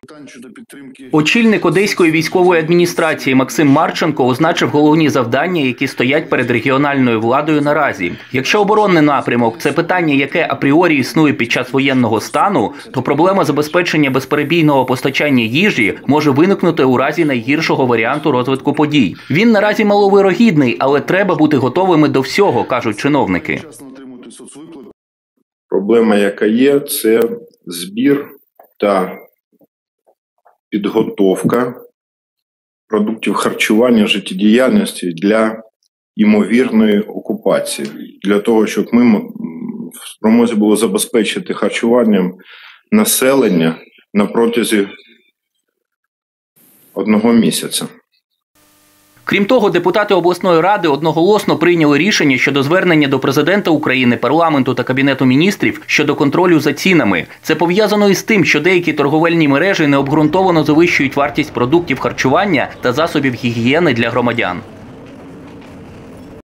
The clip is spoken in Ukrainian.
Очільник Одеської військової адміністрації Максим Марченко означив головні завдання, які стоять перед регіональною владою наразі. Якщо оборонний напрямок – це питання, яке апріорі існує під час воєнного стану, то проблема забезпечення безперебійного постачання їжі може виникнути у разі найгіршого варіанту розвитку подій. Він наразі маловирогідний, але треба бути готовими до всього, кажуть чиновники. Проблема, яка є, це збір та підготовка продуктів харчування, життєдіяльності для ймовірної окупації. Для того, щоб ми в спромозі було забезпечити харчуванням населення на протязі 1 місяця. Крім того, депутати обласної ради одноголосно прийняли рішення щодо звернення до президента України, парламенту та Кабінету міністрів щодо контролю за цінами. Це пов'язано із тим, що деякі торговельні мережі необґрунтовано завищують вартість продуктів харчування та засобів гігієни для громадян.